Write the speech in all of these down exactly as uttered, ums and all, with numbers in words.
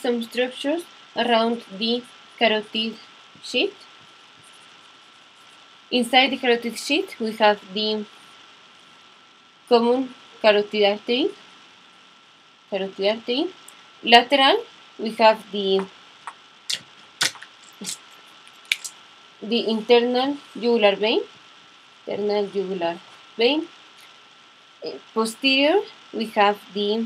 some structures around the carotid sheath. Inside the carotid sheath, we have the common carotid artery. Carotid artery. Lateral, we have the the internal jugular vein. Internal jugular vein. Uh, posterior, we have the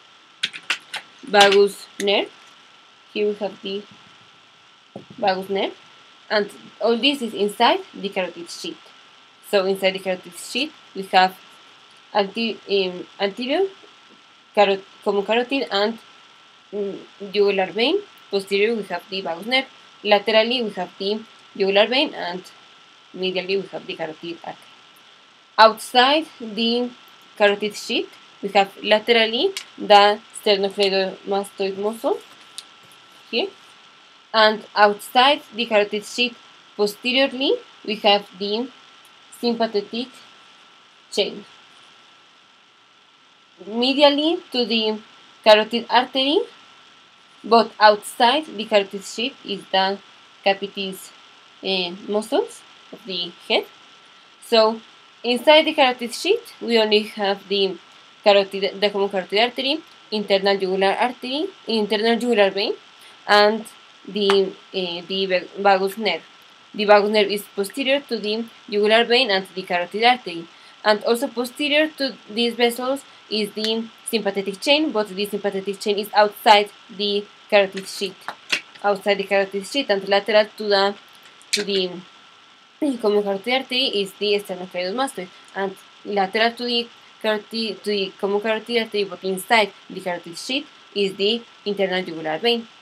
vagus nerve. Here we have the vagus nerve, and all this is inside the carotid sheath. So inside the carotid sheath, we have anti um, anterior carot common carotid and um, jugular vein. Posterior, we have the vagus nerve. Laterally, we have the jugular vein, and medially, we have the carotid artery. Outside the carotid sheath, we have laterally the sternocleidomastoid muscle here, and outside the carotid sheath, posteriorly, we have the sympathetic chain. Medially to the carotid artery, but outside the carotid sheath, is the capitis uh, muscles of the head. So inside the carotid sheath, we only have the carotid, the common carotid artery, internal jugular artery, internal jugular vein, and the uh, the vagus nerve. The vagus nerve is posterior to the jugular vein and the carotid artery, and also posterior to these vessels is the sympathetic chain, but the sympathetic chain is outside the carotid sheath, outside the carotid sheath, and lateral to the to the common carotid artery is the sternocleidomastoid, and lateral to the carotid to the common carotid artery, but inside the carotid sheath, is the internal jugular vein.